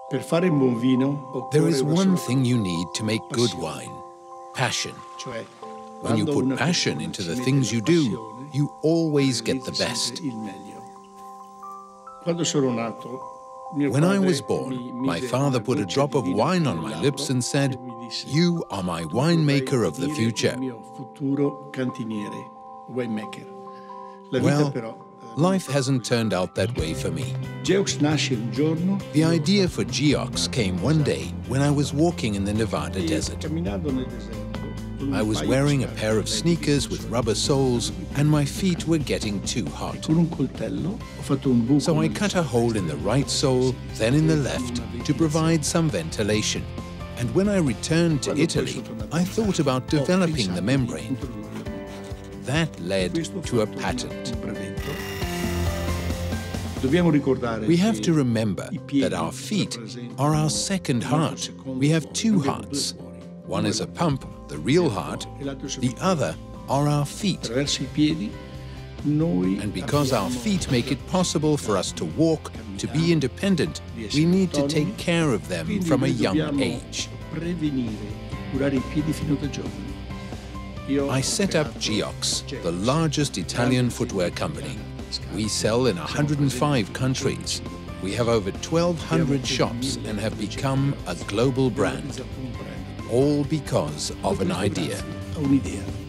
There is one thing you need to make good wine: passion. When you put passion into the things you do, you always get the best. When I was born, my father put a drop of wine on my lips and said, "You are my winemaker of the future." Well, life hasn't turned out that way for me. The idea for Geox came one day when I was walking in the Nevada desert. I was wearing a pair of sneakers with rubber soles and my feet were getting too hot. So I cut a hole in the right sole, then in the left, to provide some ventilation. And when I returned to Italy, I thought about developing the membrane. That led to a patent. We have to remember that our feet are our second heart. We have two hearts. One is a pump, the real heart. The other are our feet. And because our feet make it possible for us to walk, to be independent, we need to take care of them from a young age. I set up Geox, the largest Italian footwear company. We sell in 105 countries. We have over 1,200 shops and have become a global brand. All because of an idea.